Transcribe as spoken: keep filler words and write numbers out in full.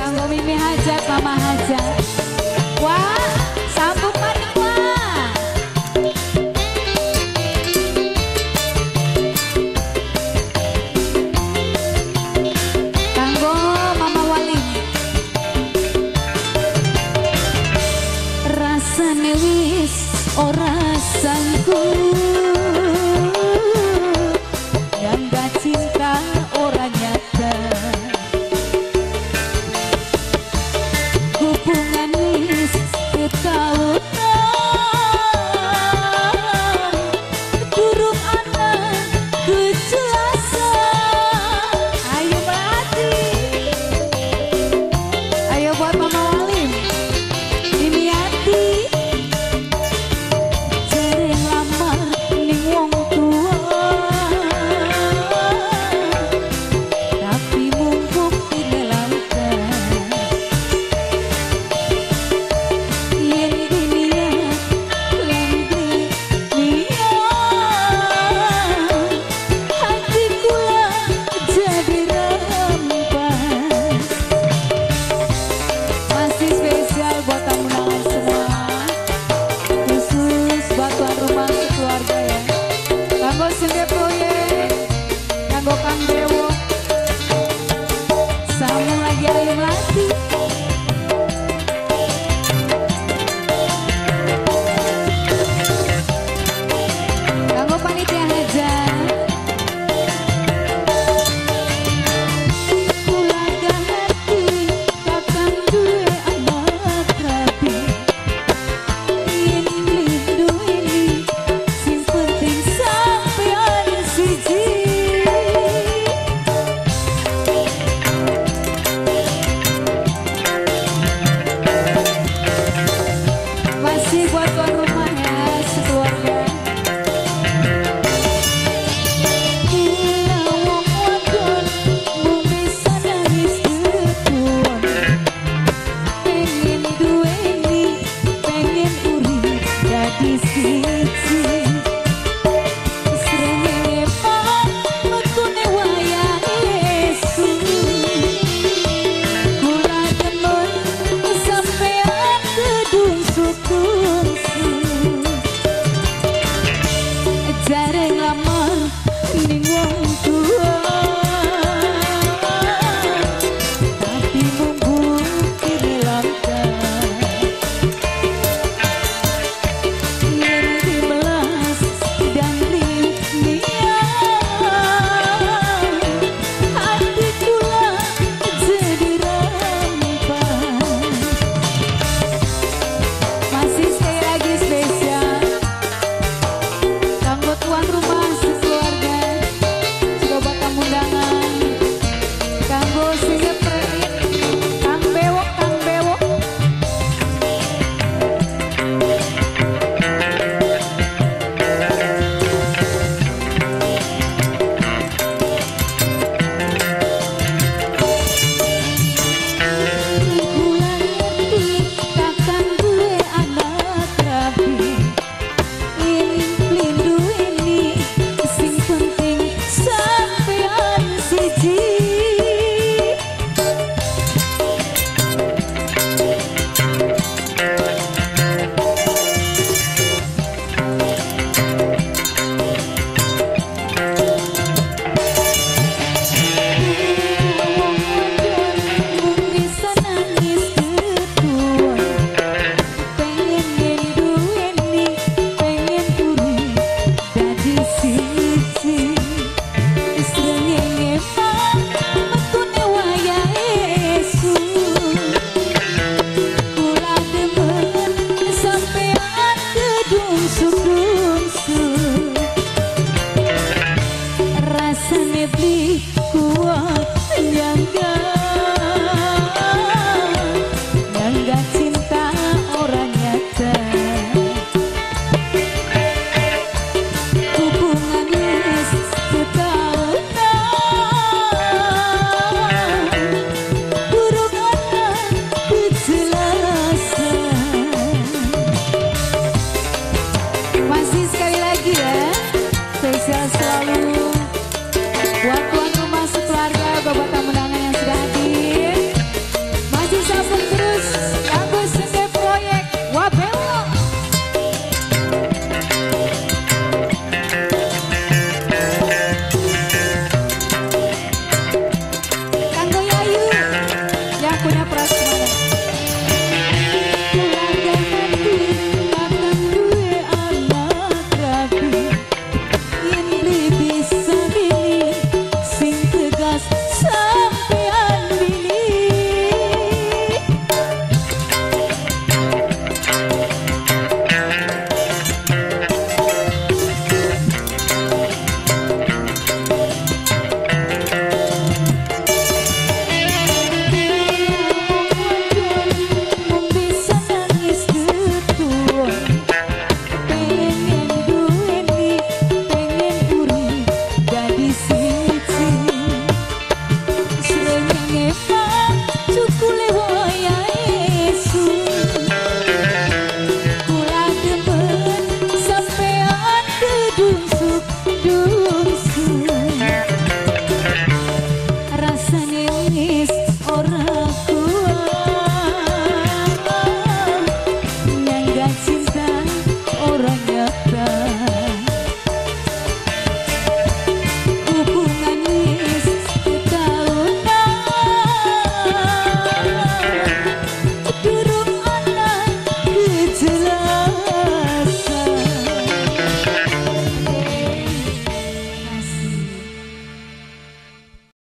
kanggo Mimi Hajat, Mama Hajat. Wah, sambung maning wah. Kanggo Mama Wali. Rasane wis ora sanggup nyangga cinta ora nyata. Hubungan wis ketauan durung ana kejelasan. Ayo melati, ayo buat Mama Walim ini hati sering lamar ning wong tua, tapi mumpung tidak langka yen dunia lembi nia hati kula jadi rempas. Masih spesial buat tamu undangan semua, khusus buat tuan rumah sekeluarga ya. Kanggo Sende Proyek, kanggo Kang Dewo, sambung lagi Ayu Melati. Kanggo panitia hajat, kula hati takkan duwe anak rabi. Yen lindu ini sing penting sampean siji. Masih buat tuan rumah ya sekeluarga. Gila wong wadon mung bisa nangis ketuan. Pengen duweni, pengen urip jadi siji. Srengenge pak metune wayah esuk. Kula demen sampean kedung sukungsu. Jareng lamar ning wong tua, tapi mumpung kini langka yen dimelas dan nia hati kula jadi rampas. Masih sekali lagi spesial kanggo tuan rumah sekeluarga, juga buat tamu undangan, kanggo Sende